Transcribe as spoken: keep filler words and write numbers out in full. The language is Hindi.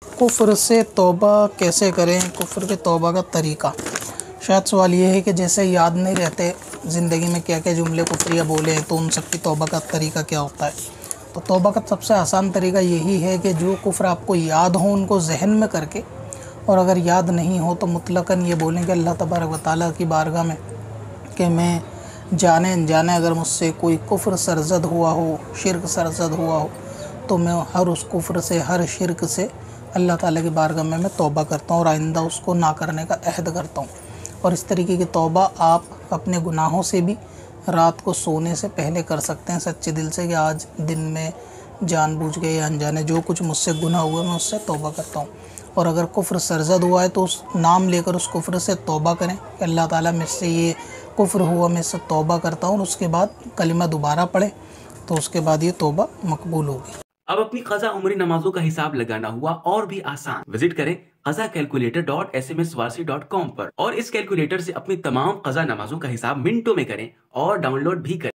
कुफ्र से तौबा कैसे करें, कुफ्र के तौबा का तरीका। शायद सवाल ये है कि जैसे याद नहीं रहते ज़िंदगी में क्या क्या जुमले कुफ्रिया बोले हैं तो उन सब की तौबा का तरीका क्या होता है। तो तौबा का सबसे आसान तरीका यही है कि जो कुफ्र आपको याद हो उनको जहन में करके, और अगर याद नहीं हो तो मुतलकन ये बोलें कि अल्लाह तबारक व तआला की बारगाह में कि मैं जाने अनजाने अगर मुझसे कोई कुफ्र सरजद हुआ हो, शिरक सरजद हुआ हो, तो मैं हर उस कुफ्र से, हर शिरक से अल्लाह ताला की बारगाह में मैं तौबा करता हूँ और आइंदा उसको ना करने का अहद करता हूँ। और इस तरीके की तौबा आप अपने गुनाहों से भी रात को सोने से पहले कर सकते हैं सच्चे दिल से कि आज दिन में जानबूझ के या अनजाने जो कुछ मुझसे गुनाह हुए मैं उससे तौबा करता हूँ। और अगर कुफ्र सरजद हुआ है तो उस नाम लेकर उस कुफ्र से तौबा करें कि अल्लाह ताला मुझसे ये कुफ्र हुआ, मैं इससे तौबा करता हूँ, और उसके बाद कलिमा दोबारा पढ़ें तो उसके बाद ये तौबा मकबूल होगी। अब अपनी क़ज़ा उम्री नमाजों का हिसाब लगाना हुआ और भी आसान। विजिट करें क़ज़ा calculator dot S M S Warsi dot com पर और इस कैलकुलेटर से अपनी तमाम क़ज़ा नमाजों का हिसाब मिनटों में करें और डाउनलोड भी करें।